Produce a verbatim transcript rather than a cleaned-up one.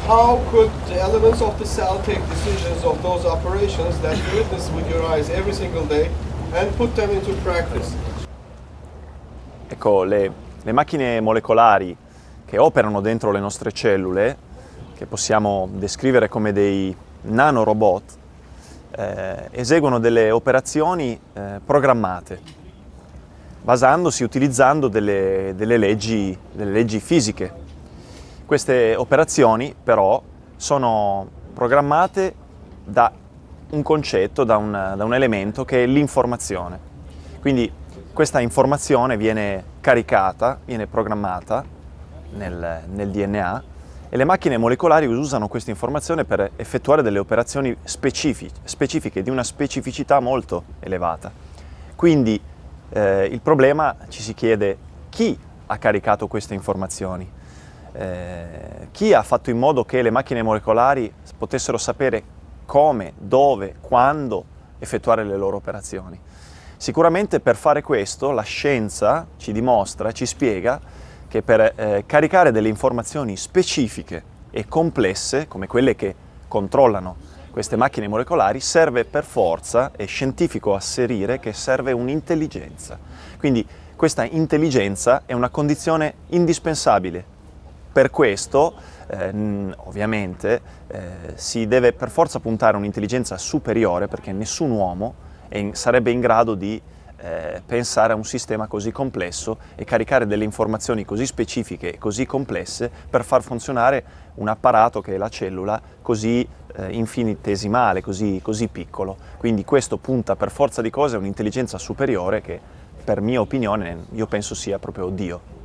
how could the elements of the cell take decisions of those operations that you witness with your eyes every single day and put them into practice? Ecco, le, le macchine molecolari che operano dentro le nostre cellule, che possiamo descrivere come dei nanorobot, eh, eseguono delle operazioni eh, programmate, basandosi, utilizzando delle, delle, leggi, delle leggi fisiche. Queste operazioni però sono programmate da un concetto, da un, da un elemento che è l'informazione. Quindi questa informazione viene caricata, viene programmata nel, nel D N A e le macchine molecolari usano questa informazione per effettuare delle operazioni specifiche, specifiche di una specificità molto elevata. Quindi eh, il problema, ci si chiede, chi ha caricato queste informazioni? Eh, chi ha fatto in modo che le macchine molecolari potessero sapere come, dove, quando effettuare le loro operazioni? Sicuramente per fare questo la scienza ci dimostra, ci spiega che per eh, caricare delle informazioni specifiche e complesse, come quelle che controllano queste macchine molecolari, serve per forza, è scientifico asserire che serve un'intelligenza. Quindi questa intelligenza è una condizione indispensabile. Per questo, eh, ovviamente, eh, si deve per forza puntare a un'intelligenza superiore, perché nessun uomo è in, sarebbe in grado di eh, pensare a un sistema così complesso e caricare delle informazioni così specifiche e così complesse per far funzionare un apparato che è la cellula così eh, infinitesimale, così, così piccolo. Quindi questo punta per forza di cose a un'intelligenza superiore che, per mia opinione, io penso sia proprio Dio.